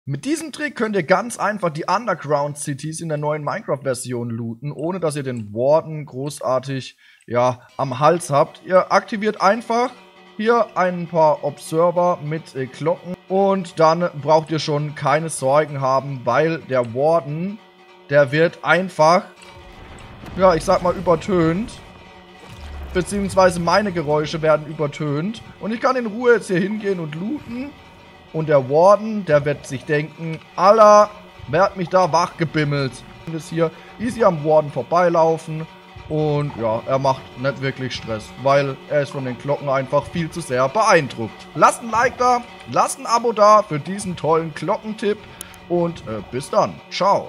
Mit diesem Trick könnt ihr ganz einfach die Underground Cities in der neuen Minecraft-Version looten, ohne dass ihr den Warden großartig, ja, am Hals habt. Ihr aktiviert einfach hier ein paar Observer mit Glocken und dann braucht ihr schon keine Sorgen haben, weil der Warden, der wird einfach, ja, ich sag mal, übertönt. Beziehungsweise meine Geräusche werden übertönt. Und ich kann in Ruhe jetzt hier hingehen und looten. Und der Warden, der wird sich denken, Alter, wer hat mich da wachgebimmelt? Und ist hier easy am Warden vorbeilaufen. Und ja, er macht nicht wirklich Stress, weil er ist von den Glocken einfach viel zu sehr beeindruckt. Lasst ein Like da, lasst ein Abo da für diesen tollen Glockentipp. Und bis dann. Ciao.